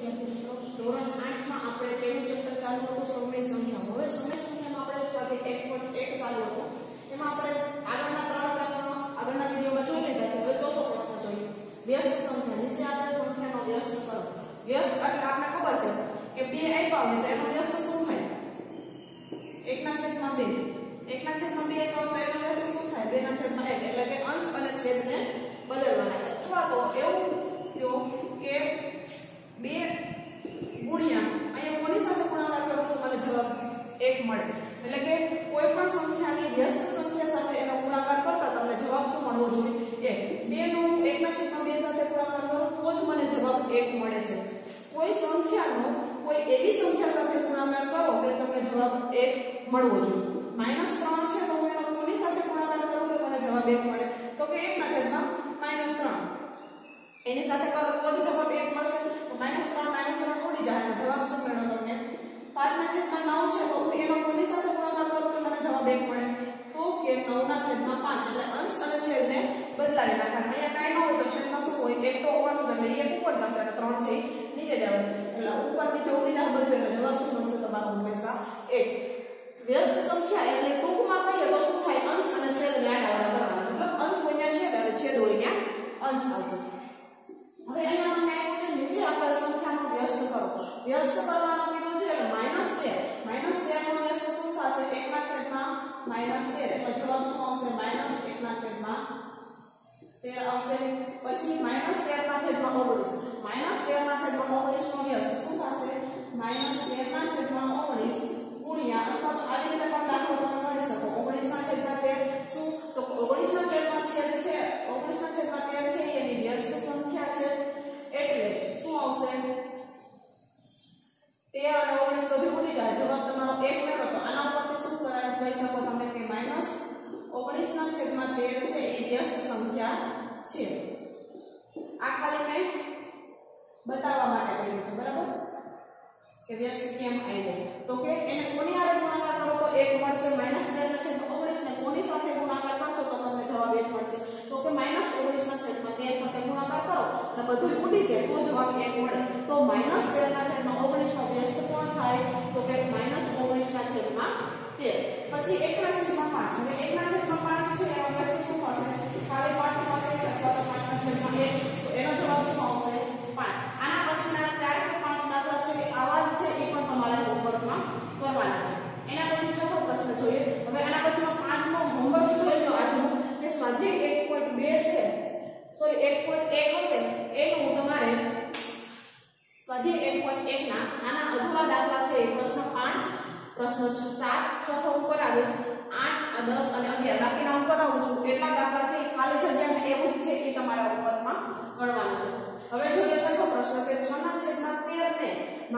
વિદ્યાર્થી મિત્રો, ધોરણ 8 માં આપણે પહેલું ચેપ્ટર ચાલુ હતું સમય સંખ્યા. હવે સમય સંખ્યામાં આપણે સ્વાધ્યાય 1.1 ચાલુ હતો. એમાં આપણે આગળના 3 પ્રશ્નો આગળના વિડિયોમાં જોઈ લીધા છે. હવે ચોથો પ્રશ્ન જોઈએ. વ્યસ્ત સંખ્યા. નીચે આપેલ સંખ્યાનો વ્યસ્ત કરો. વ્યસ્ત એટલે આપણે ખબર છે કે 2 આપ્યા હોય તો એનો વ્યસ્ત શું થાય? 1/2. 1/2 આપ્યો તો એનો વ્યસ્ત શું થાય? 2/1. એટલે કે અંશ અને છેદને બદલવાના. અથવા તો એવું કયો કે 2 ગુણ્યા અહીંયા કોની સાથે ગુણાકાર કરો તો મને જવાબ 1 મળે. એટલે કે કોઈ પણ સંખ્યાની વ્યસ્ત સંખ્યા સાથે એનો ગુણાકાર કરતા તમને જવાબ શું મળવો જોઈએ? 2 નો 1/2 સાથે ગુણાકાર કરો તો જ મને જવાબ 1 મળે છે. કોઈ સંખ્યાનો કોઈ એવી સંખ્યા સાથે ગુણાકાર કરો કે તમને જવાબ 1 મળવો જોઈએ. -3 છે તો હું એનો કોની સાથે ગુણાકાર કરું તો મને જવાબ 1 મળે? તો કે 1/-3 એની સાથે કરો તો જ જવાબ 1 મળશે. તો -3 ઉડી જાય. જવાબ શું મળ્યો તમને? 5/9 છે તો હું એનો કોની સાથે ગુણાકાર કરું તો મને જવાબ 1 મળે? તો કે 9/5. એટલે અંશ અને છેદને બદલાવી નાખવાના. અહીંયા કાઈ ન હોય તો છેદમાં શું હોય? 1 તો હોવાનું જ એટલે 1 ઉપર થશે અને 3 છે નીચે જવાનું. એટલે ઉપર નીચે ઉડી જાય બધું એટલે જવાબ શું મળશે તમારો? હંમેશા 1. વ્યસ્ત સંખ્યા એટલે ટૂંકમાં કહીએ તો શું થાય? અંશ અને છેદને આડાઅવળા કરવાના. મતલબ અંશ હોય ત્યાં છેદ અને છેદ હોય ત્યાં અંશ આવશે. હવે અહીંયા મને આપ્યું છે નીચે આપેલ સંખ્યાનો વ્યસ્ત કરો. વ્યસ્ત કરવાનો કીધું છે એટલે -13. -13 નો વ્યસ્ત શું થશે? 1/-13. એટલે જવાબ શું આવશે? -1/13 આવશે. પછી -13/19. -13/19 નો વ્યસ્ત શું થશે? -13/19 ગુણ્યા અથવા તો આવી રીતે પણ દાખલો તમે કરી શકો. 19/13 શું? તો 19/13 છે 19/13 છે એની વ્યસ્ત સંખ્યા છે એટલે શું આવશે? 13 અને 19 બધું ઉડી જાય. જવાબ તમારો 1 મેળવો. તો આના ઉપરથી શું કહી શકો તમે કે -19/13 છે એ વ્યસ્ત સંખ્યા છે. આ ખાલી મેં બતાવવા માટે કર્યું છે, બરાબર? કે વ્યસ્ત કેમ આવી? તો કે એને કોની સાથે ગુણાકાર કરો તો 1 મળશે. -13/19 ને કોની સાથે ગુણાકાર કરશો તો તમને જવાબ 1 મળશે. તો કે -19/13 સાથે ગુણાકાર કરો અને બધું ઉડી જાય તો જવાબ 1 મળે. તો -13/19 નો વ્યસ્ત કોણ થાય? તો કે -19/13. પછી 1/5. હવે 1/5 છે એનો વ્યસ્ત શું થશે? ખાલી 5 થશે અથવા તો 5/1. તો એનો જવાબ શું આવશે? 5. આના પછીના 4 કે 5 દાખલા છે આવા જ છે, એ પણ તમારે હોમવર્કમાં કરવાના છે. એના પછી છઠ્ઠો પ્રશ્ન જોઈએ. હવે આના પછીનો 5મો હોમવર્ક જોઈ લો આજનું કે સ્વાધ્યાય 1.2 છે. સોરી 1.1 હશે એનું તમારે સ્વાધ્યાય 1.1 ના આના અધૂરા દાખલા છે. પ્રશ્ન 5, પ્રશ્ન 7, 6 હું કરાવીશ. 8, 10 અને 11 બાકીના હું કરાવું છું. એટલા દાખલા છે ખાલી જગ્યામાં એવું જ છે એ તમારા હોમવર્કમાં ગણવાનું છે. હવે જોઈએ છઠ્ઠો પ્રશ્ન કે 6/13 ને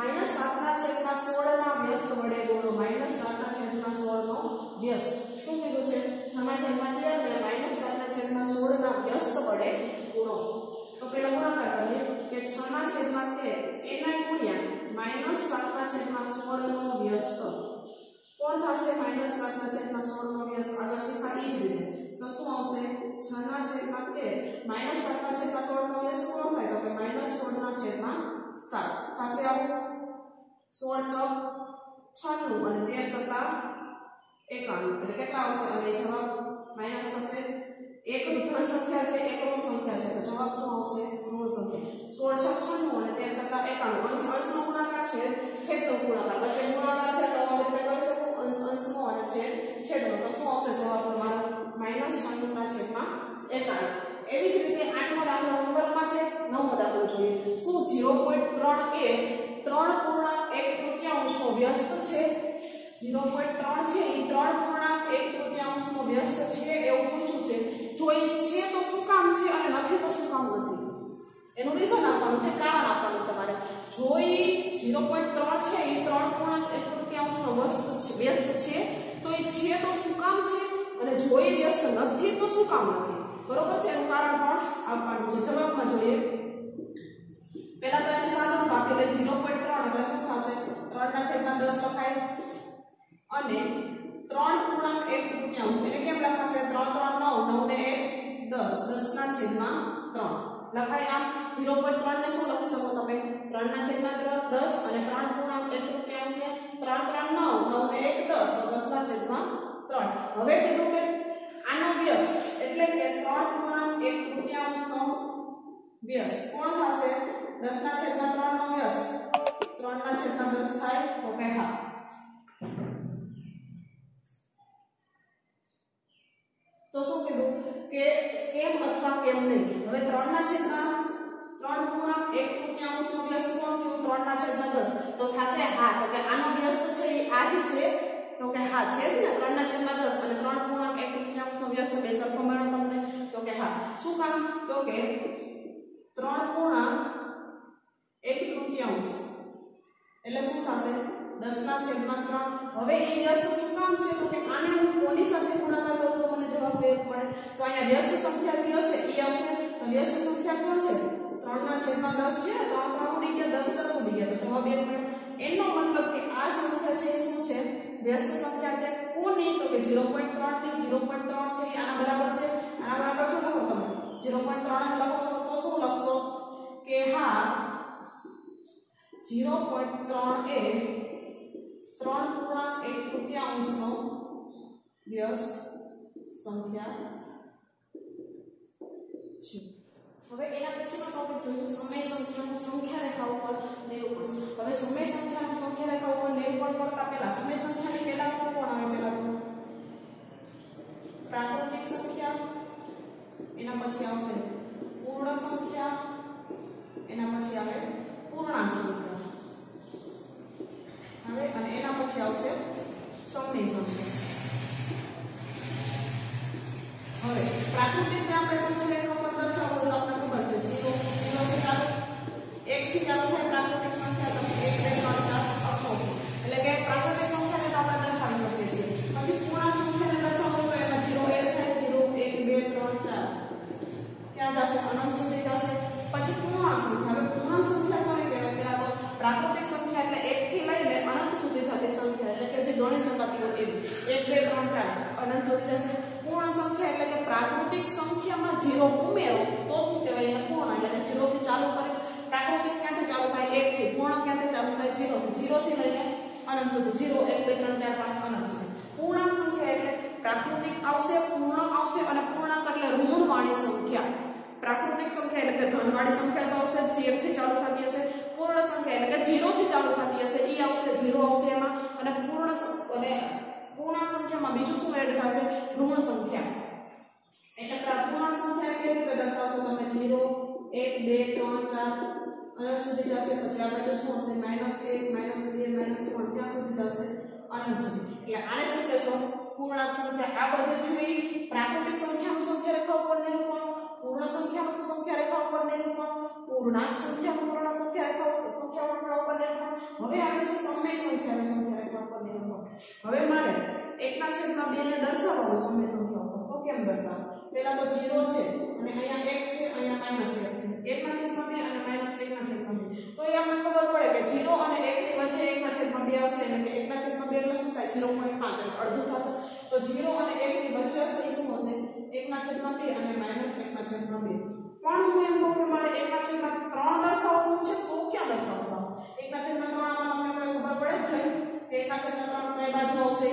-7/16 ના વ્યસ્ત વડે ગુણો. -7/16 નો વ્યસ્ત શું કીધું છે? 6/13 ને -7/16 ના વ્યસ્ત વડે ગુણો. તો પેલો ગુણાકાર કરીએ કે 6/13 એના ગુણ્યા -7/16 નો વ્યસ્ત કોણ થશે? -7/16 નો વ્યસ્ત આગળ શીખા એ જ રીતે. તો શું આવશે? 6/13 -7/16 નો વ્યસ્ત કોણ થાય? તો કે -16/7 થશે. આવું 16 6 96 અને 13 7 91 એટલે કેટલા આવશે? અને જવાબ માઈનસ થશે. એક ધન સંખ્યા છે, એક ઋણ સંખ્યા છે, તો જવાબ શું આવશે? ઋણ સંખ્યા. 16 6 96 અને 13 7 91. અંશનો ગુણાકાર છે, છેદનો ગુણાકાર. વચ્ચે ગુણાકાર છે તો આપણે રીતે કરી શકું અંશનો અને છેદનો. તો શું આવશે જવાબ તમારો? -96/91. એવી જ રીતે 8મો દાખલો હોમવર્કમાં છે. 9મો દાખલો જોઈએ. શું 0.3 એ 3.1/3 નો વ્યસ્ત છે? 0.3 છે એ 3.1/3 નો વ્યસ્ત છે એવું પૂછ્યું છે. જો એ છે તો શું કામ છે અને નથી તો શું કામ નથી? એનું રીઝન આપવાનું છે, કારણ આપવાનું તમારે. જો એ 0.3 છે એ 3.1/3 નો વ્યસ્ત છે તો એ છે તો શું કામ છે અને જો એ વ્યસ્ત નથી તો શું કામ નથી? બરોબર છે? એનું કારણ પણ આપવાનું છે. જવાબમાં જોઈએ. પહેલા તો એને સાદું રૂપ આપી દે. 0.3 એટલે શું થશે? 3/10 લખાય અને 3.1/3 એટલે કેમ લખાશે? 3 3 9 9 ને 1 10 10/3 લખાય. આમ 0.3 ને શું લખી શકો તમે? 3 ના છેદમાં 10 અને 3 પૂર્ણાંક 1/3 ને 3 3 9 9 ને 1 10 તો 10 ના છેદમાં 3. હવે કીધું કે આનો વ્યસ્ત એટલે કે 3 પૂર્ણાંક 1/3 નો વ્યસ્ત કોણ થશે? 10 ના છેદમાં 3 નો વ્યસ્ત 3 ના છેદમાં 10 થાય તો કે હા. તો શું કીધું કે કેમ અથવા કેમ નહીં? હવે 3 ના છેદમાં 3 પૂર્ણાંક 1/3 નો વ્યસ્ત કોણ થયું? 3 ના છેદમાં 10 તો થશે હા. તો કે આનો વ્યસ્ત છે એ આ જ છે તો કે હા છે જ ને. 3 ના છેદમાં 10 અને 3 પૂર્ણાંક 1/3 નો વ્યસ્ત બે સરખો મળ્યો તમને તો કે હા. શું કામ? તો કે 3 પૂર્ણાંક 1/3 એટલે શું થશે? 10 ના છેદમાં 3. હવે એ વ્યસ્ત શું કામ છે? તો કે આને હું કોની સાથે ગુણાકાર કરું તો મને જવાબ 2 મળે. તો અહીંયા વ્યસ્ત સંખ્યા જે હશે એ આવશે. તો વ્યસ્ત સંખ્યા કોણ છે? 3 ના છેદમાં 10 છે. તો 3 ઉડી ગયા 10 10 ઉડી ગયા તો જવાબ 1 મળ્યો. એનો મતલબ કે આ સંખ્યા છે શું છે? વ્યસ્ત સંખ્યા છે. કોની? તો કે 0.3 ની 0.3 છે એ આના બરાબર છે. આના બરાબર શું લખો તમે? 0.3 જ લખો છો તો શું લખશો કે હા 0.3 એ 3 પૂર્ણાંક 1/3 નો વ્યસ્ત સંખ્યા છે. હવે એના પછીનો ટોપિક જોઈશું સમય સંખ્યાનું સંખ્યા રેખા ઉપર નિરૂપણ. હવે સમય સંખ્યાનું સંખ્યા રેખા ઉપર નિરૂપણ કરતા પહેલા સમય સંખ્યાની પહેલા કોણ આવે? પહેલા તો પ્રાકૃતિક સંખ્યા, એના પછી આવશે પૂર્ણ સંખ્યા, એના પછી આવે પૂર્ણાંક સંખ્યા હવે અને એના પછી આવશે સમય સંખ્યા. હવે પ્રાકૃતિક આપણે સંખ્યા રેખા પર દર્શાવો તો આપણે ખબર છે 0 થી ચાલુ 1 થી ચાલુ થાય પ્રાકૃતિક સંખ્યા તો 1 2 3 4 આખો એટલે કે પ્રાકૃતિક સંખ્યાને તો આપણે દર્શાવી શકીએ છીએ. પછી પૂર્ણાંક સંખ્યાને દર્શાવો તો એમાં 0 એડ થાય 0 1 2 3 4 ક્યાં જશે? અનંત સુધી જશે. પછી પૂર્ણાંક સંખ્યા. હવે પૂર્ણાંક સંખ્યા કોને કહેવાય? પેલા તો પ્રાકૃતિક સંખ્યા એટલે 1 થી લઈને અનંત સુધી જતી સંખ્યા એટલે કે જે ગણી શકાતી હોય એવી 1 2 3 4 અનંત સુધી જશે. પૂર્ણ સંખ્યા એટલે કે પ્રાકૃતિક સંખ્યામાં 0 ઉમેરો તો શું કહેવાય? એને પૂર્ણ. એટલે 0 થી ચાલુ કરે. પ્રાકૃતિક ક્યાંથી ચાલુ થાય? 1 થી. પૂર્ણ ક્યાંથી ચાલુ થાય? 0 થી. 0 થી લઈને અનંત સુધી 0 1 2 3 4 5 અનંત સુધી. પૂર્ણાંક સંખ્યા એટલે પ્રાકૃતિક આવશે, પૂર્ણ આવશે અને પૂર્ણાંક એટલે ઋણવાળી સંખ્યા. પ્રાકૃતિક સંખ્યા એટલે કે ધનવાળી સંખ્યા તો આવશે જે 1 થી ચાલુ થતી હશે. પૂર્ણ સંખ્યા એટલે કે 0 થી ચાલુ થતી હશે એ આવશે 0 આવશે એમાં અને પૂર્ણાંક સંખ્યામાં બીજું શું એડ થશે? ઋણ સંખ્યા. એટલે પૂર્ણાંક સંખ્યા કેવી રીતે દર્શાવશો તમે? 0 1 2 3 4 અનંત સુધી જશે. પછી આ બાજુ શું હશે? -1 -2 -1 ત્યાં સુધી જશે અનંત સુધી. એટલે આને શું કહેશો? પૂર્ણાંક સંખ્યા. આ બધું જોઈ પ્રાકૃતિક સંખ્યાનું સંખ્યા રેખા ઉપર નિરૂપણ, પૂર્ણ સંખ્યાનું સંખ્યા રેખા ઉપર નિરૂપણ, પૂર્ણાંક સંખ્યાનું પૂર્ણ સંખ્યા રેખા ઉપર નિરૂપણ. હવે આવે છે સમય સંખ્યાનું સંખ્યા રેખા ઉપર નિરૂપણ. હવે મારે 1/2 ને દર્શાવવાનું સમય સંખ્યા ઉપર તો કેમ દર્શાવો? પહેલા તો 0 છે અને અહીંયા 1 છે, અહીંયા -1 છે. 1/2 અને -1/2 તો એ આપણને ખબર પડે કે 0 અને 1 ની વચ્ચે 1/2 આવશે એટલે કે 1/2 એટલે શું થાય? 0.5 એટલે અડધું થશે. તો 0 અને 1 ની વચ્ચે હશે એ શું હશે? 1/2 અને -1/2. પણ હું એમ કહું કે મારે 1/3 દર્શાવવાનું છે તો ક્યાં દર્શાવવાનું? 1/3 આમાં તમને કોઈ ખબર પડે જ જોઈએ કે 1/3 કઈ બાજુ આવશે?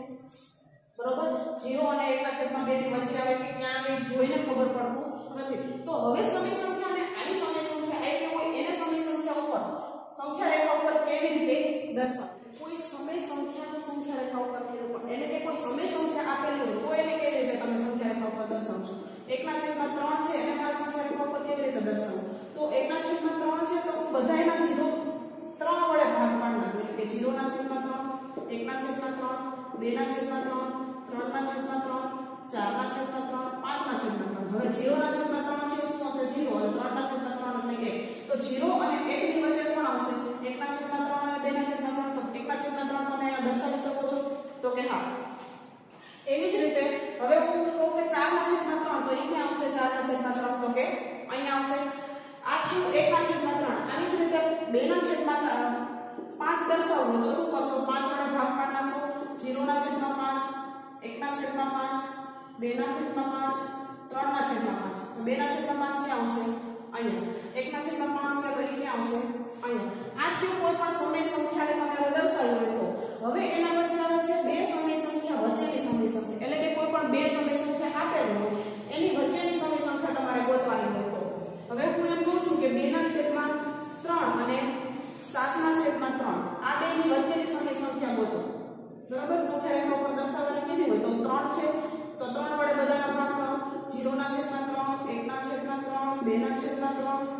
બરોબર 0 અને 1/2 ની વચ્ચે આવે કે ક્યાં આવે જોઈને ખબર પડતું નથી. તો હવે સમય સંખ્યાને આવી સમય સંખ્યા આવી હોય એને સમય સંખ્યા ઉપર સંખ્યા રેખા ઉપર કેવી રીતે દર્શાવવું? કોઈ સમય સંખ્યાનું સંખ્યા રેખા ઉપર નિરૂપણ એટલે કે કોઈ સમય સંખ્યા આપેલી હોય તો એને કેવી રીતે તમે સંખ્યા રેખા ઉપર દર્શાવશો? 1/3 છે એને મારે સંખ્યા રેખા ઉપર કેવી રીતે દર્શાવવું? તો 1/3 છે તો હું બધાયના 0 3 વડે ભાગ પાડી નાખું એટલે કે 0/3 1/3 2/3 3/3 4/3 5/3. હવે 0/3 છે શું હશે? 0 અને 3/3 એટલે 1. તો 0 અને 1 ની વચ્ચે કોણ આવશે? 1/3 અને 2/3 તો 1/3 તમે અહીંયા દર્શાવી શકો છો તો કે હા. એવી જ રીતે હવે હું કહું કે 4/3 તો એ ક્યાં આવશે? 4/3 તો કે અહીંયા આવશે. આખું 1/3. આવી જ રીતે 2/4 5 દર્શાવવું તો શું કરશો? 5 વડે ભાગ પાડી નાખશો. 0/5 1/5 2/5 3/5 તો 2/5 ક્યાં આવશે? અહીંયા. 1/5 કે ભાઈ ક્યાં આવશે? અહીંયા છે તો 3 વડે બધાનો ભાગ કરો 0 ના છેદમાં 3 1 ના છેદમાં 3 2 ના છેદમાં 3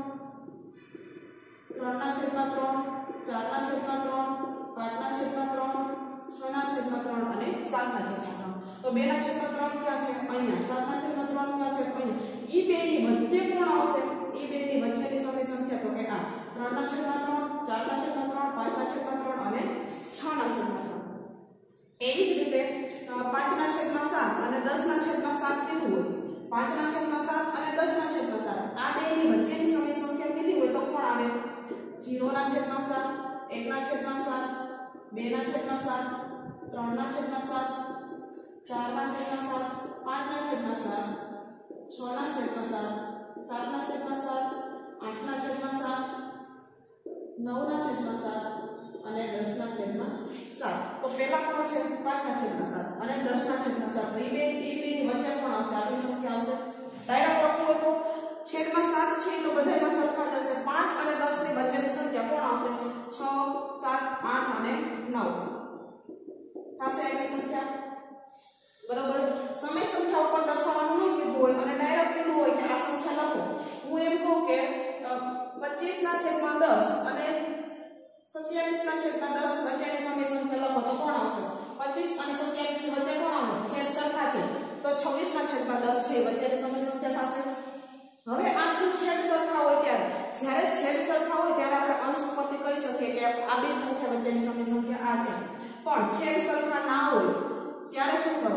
3 ના છેદમાં 3 4 ના છેદમાં 3 5 ના છેદમાં 3 6 ના છેદમાં 3 અને 7 ના છેદમાં 3 તો 2 ના છેદમાં 3 ક્યાં છે અહીંયા 7 ના છેદમાં 3 ક્યાં છે અહીંયા ઈ બેની વચ્ચે કોણ આવશે ઈ બેની વચ્ચેની સમય સંખ્યા તો કે આ 3 ના છેદમાં 3 4 ના છેદમાં 3 5 ના છેદમાં 3 અને 6 ના છેદમાં 3 એવી જ રીતે 5 ના છેદમાં 7 અને 10 ના છેદમાં 7 કીધું હોય 5 ના છેદમાં 7 અને 10 ના છેદમાં 7 આ બેની વચ્ચેની સમય સંખ્યા કીધી હોય તો કોણ આવે 0 ના છેદમાં 7 1 ના છેદમાં 7 2 ના છેદમાં 7 3 ના છેદમાં 7 4 ના છેદમાં 7 5 ના છેદમાં 7 6 ના છેદમાં 7 7 ના છેદમાં 7 8 ના છેદમાં 7 9 ના છેદમાં 7 અને 10 ના છેદમાં 7 તો પહેલા કોણ છે 5 ના છેદમાં 7 અને 10 ના છેદમાં 7 તો એ બેની વચ્ચે કોણ આવશે આપણી સંખ્યા આવશે ડાયરેક્ટ લખવું હોય તો છેદમાં 7 છે તો બધાયમાં સરખા થશે 5 અને 10 ની વચ્ચેની સંખ્યા કોણ આવશે 6 7 8 અને 9 થશે એની સંખ્યા બરોબર સમય સંખ્યા ઉપર દર્શાવવાનું ન કીધું હોય અને ડાયરેક્ટ કીધું હોય કે આ સંખ્યા લખો હું એમ કહું કે 25 ના છેદમાં 10 અને 27 ના છેદમાં 10 વચ્ચેની સમય સંખ્યા લખો તો કોણ આવશે 25 અને 27 ની વચ્ચે કોણ આવે છેદ સરખા છે તો 26 ના છેદમાં 10 છે વચ્ચેની સમય સંખ્યા થશે હવે આ જો છેદ સરખા હોય જ્યારે છેદ સરખા હોય ત્યારે આપણે અંશ ઉપરથી કહી શકીએ કે આ બે સંખ્યા વચ્ચેની સમય સંખ્યા આ છે પણ છેદ સરખા ના હોય ત્યારે શું કરો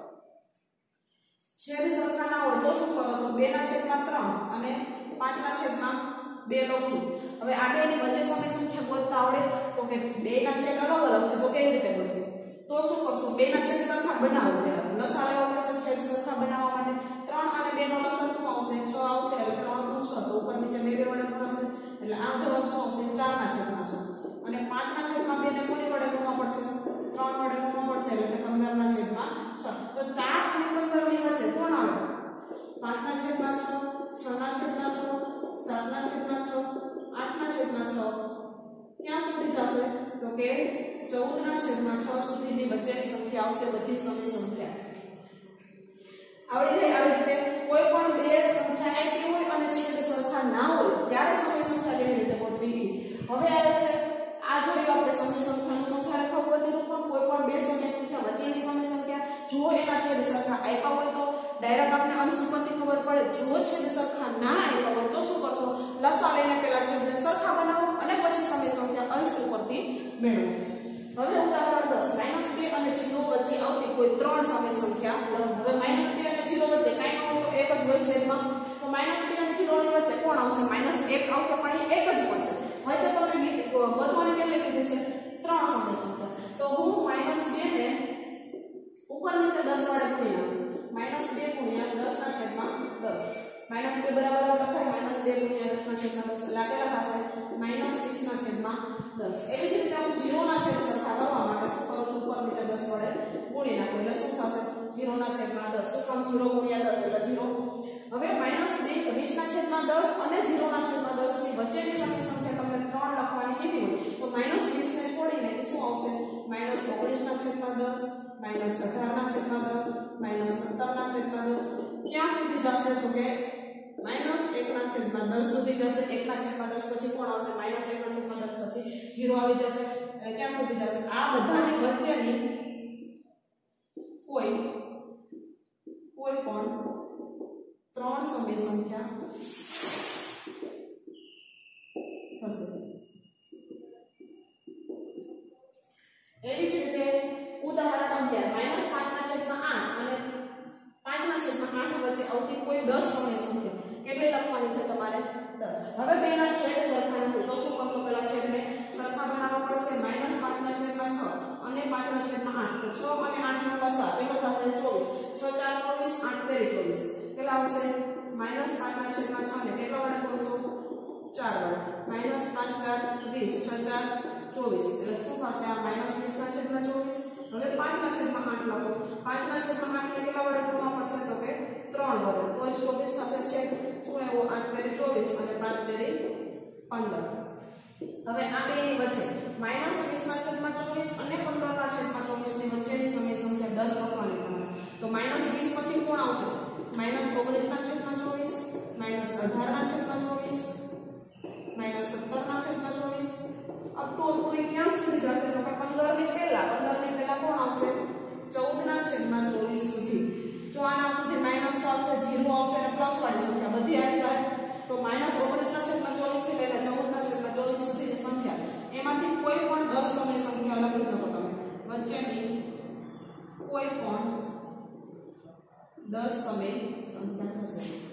છેદ સરખા ના હોય તો શું કરો છો 2 ના છેદમાં 3 અને 5 ના છેદમાં 2 લઉં છું હવે આ બેની વચ્ચે સમય સંખ્યા ગોતતા આવડે તો કે 2 ના છેદ અલગ અલગ છે તો કેવી રીતે ગોતવું તો શું કરશો 2 ના છેદ સરખા બનાવો પહેલા લસા લેવો પડશે છેદ સરખા બનાવવા માટે 3 અને 2 નો લસા શું આવશે 6 આવશે એટલે 3 નું 6 તો ઉપર નીચે 2 વડે ગુણશે એટલે આ જવાબ શું આવશે 4 ના છેદમાં 6 અને 5 ના છેદમાં 2 ને કોની વડે ગુણવા પડશે 3 વડે ગુણવા પડશે એટલે 15 ના છેદમાં 6 તો 4 અને 15 ની વચ્ચે કોણ આવે 5 ના છેદમાં 6 6 ના છેદમાં 6 7 ના છેદમાં 6 8 ના છેદમાં 6 ક્યાં સુધી જશે તો કે 14 ના છેદમાં 6 સુધીની વચ્ચેની સંખ્યા આવશે બધી સમય સંખ્યા આવડી જાય આવી રીતે કોઈ પણ બે સંખ્યા આપી હોય અને છેદ સરખા ના હોય ત્યારે સમય સંખ્યા કેવી રીતે ગોતવી હવે આવે છે આ જોયું આપણે સમય સંખ્યાનું સંખ્યા રેખા ઉપર નિરૂપણ કોઈ પણ બે સમય સંખ્યા વચ્ચેની સમય સંખ્યા જો એના છેદ સરખા આપ્યા હોય તો ડાયરેક્ટ આપણે અંશ ઉપરથી ખબર પડે જો છેદ સરખા ના આપ્યા હોય તો શું કરશો લસા લઈને પહેલા છેદને સરખા બનાવો અને પછી સમય સંખ્યા અંશ ઉપરથી મેળવો હવે ઉદાહરણ 10 -2 અને 0 વચ્ચે આવતી કોઈ ત્રણ સમય સંખ્યા હવે -2 અને 0 વચ્ચે કાઈ ન હોય તો એક જ હોય છેદમાં તો -2 અને 0 ની વચ્ચે કોણ આવશે -1 આવશે પણ એક જ પડશે વચ્ચે તમને વધવાની કેટલી લીધી છે ત્રણ સમય સંખ્યા તો હું -2 ને ઉપર નીચે 10 વડે ગુણી નાખું -2 ગુણ્યા 10 ના છેદમાં 10 -2 બરાબર લખાય -2 ગુણ્યા 10 ના છેદમાં 10 લાગેલા થશે -20 ના છેદમાં 10 એવી જ રીતે હું 0 ના છેદ સરખા કરવા માટે શું કરું છું ઉપર નીચે 10 વડે ગુણી નાખું એટલે શું થશે 0 ના છેદમાં 10 શું કામ 0 ગુણ્યા 10 એટલે 0 હવે -20 ના છેદમાં 10 અને 0 ના છેદમાં 10 ની વચ્ચેની સમય સંખ્યા તમને 3 લખવાની કીધી હોય તો -20 ને છોડીને શું આવશે -19 ના છેદમાં 10 -18 ના છેદમાં 10 -17 ના છેદમાં 10 ક્યાં સુધી જશે તો કે -1 ના છેદમાં 10 સુધી જશે 1 ના છેદમાં 10 પછી કોણ આવશે -1 ના છેદમાં 10 પછી 0 આવી જશે ક્યાં સુધી જશે આ બધાની વચ્ચેની કોઈ પણ ત્રણ સમય સંખ્યા થશે એવી જ રીતે ઉદાહરણ 11 -5 ના છેદમાં 8 અને 5 ના છેદમાં 8 વચ્ચે આવતી કોઈ 10 સમય સંખ્યા કેટલી લખવાની છે તમારે 10 હવે બેના છેદ સરખા નથી તો શું કરશો પહેલા છેદને સરખા બનાવવા પડશે -5 ના છેદમાં 6 અને 5 ના છેદમાં 8 તો 6 અને 8 નો લસા કેટલો થશે 24 6 4 24 8 તેરી 24 કેટલા આવશે -5 ના છેદમાં 6 ને કેટલા વડે કરશો 4 વડે -5 4 20 6 4 24 એટલે શું થશે આ -20 ના છેદમાં 24 હવે 5 ના છેદમાં 8 લખો 5 ના છેદમાં 8 ને કેટલા વડે ગુણવા પડશે તો કે 3 વડે તો જ 24 થશે છે શું આવ્યો 8 તેરી 24 અને 5 તેરી 15 હવે આ બેની વચ્ચે -20 ના છેદમાં 24 અને 15 ના છેદમાં 24 ની વચ્ચેની સમય સંખ્યા 10 લખવાની તમારે તો -20 પછી કોણ આવશે? -19/24 -18/24 -17/24 અપ ટુ ક્યાં સુધી જશે? તો કે 15 ની પહેલા કોણ આવશે? 14/24 સુધી. જો આના સુધી માઈનસ આવશે, 0 આવશે અને પ્લસ વાળી સંખ્યા બધી આવી જાય તો -19/24 થી લઈને 14/24 સુધીની સંખ્યા એમાંથી કોઈ પણ 10 સમય સંખ્યા લખી શકો તમે. વચ્ચેની કોઈ પણ 10 સમય સંખ્યા થશે.